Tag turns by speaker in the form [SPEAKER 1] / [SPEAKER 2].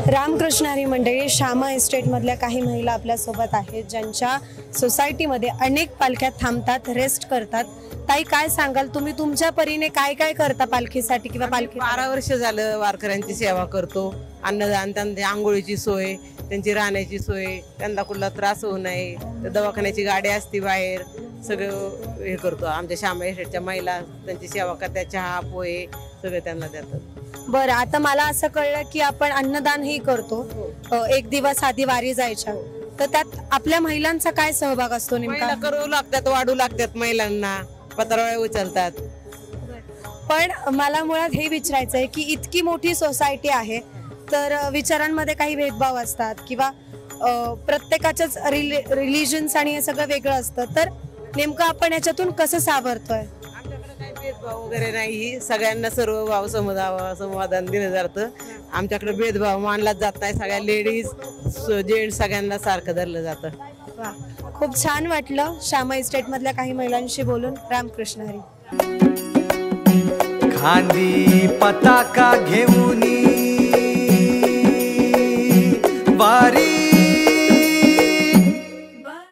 [SPEAKER 1] रामकृष्ण हरी मंडळी श्यामा इस्टेटमधल्या काही महिला आपल्यासोबत आहेत ज्यांच्या सोसायटीमध्ये अनेक पालख्या थांबतात, रेस्ट करतात। ताई, काय सांगाल तुम्ही तुमच्या परीने काय काय करता पालखीसाठी किंवा पालखी?
[SPEAKER 2] 12 वर्ष झालं वारकऱ्यांची सेवा करतो। अन्नदान, त्यांची आंघोळीची सोय, त्यांची राहण्याची सोय, त्यांना कुठला त्रास होऊ नये, दवाखान्याची गाडी असते बाहेर, सगळं हे करतो। आमच्या श्यामा इस्टेटच्या महिला त्यांची सेवा करतात, चहा पोहे सगळं त्यांना देतात।
[SPEAKER 1] बरं, आता मला असं कळलं की आपण अन्नदान ही करतो, एक दिवस आधी वारी जायच्या, तर त्यात आपल्या महिलांचा काय सहभाग असतो नेमका?
[SPEAKER 2] करू लागतात, वाढू लागतात, महिलांना पत्रावळ्या उचलतात।
[SPEAKER 1] पण मला मुळात हे विचारायचं आहे की इतकी मोठी सोसायटी आहे तर विचारांमध्ये काही भेदभाव असतात किंवा प्रत्येकाच्याच रिलिजन्स आणि हे सगळं वेगळं असतं, तर नेमकं आपण याच्यातून कसं सावरतोय?
[SPEAKER 2] आमच्याकडे काही भेदभाव वगैरे नाही, सगळ्यांना सर्व भाव समाधान दिलं जातं। आमच्याकडे भेदभाव मानलाच जात नाही, सगळ्या लेडीज जेंट्स सगळ्यांना सारखं धरलं जातं।
[SPEAKER 1] खूप छान वाटलं श्यामा इस्टेट मधल्या काही महिलांशी बोलून। रामकृष्ण हरी।
[SPEAKER 3] खांदी पताका घेऊनी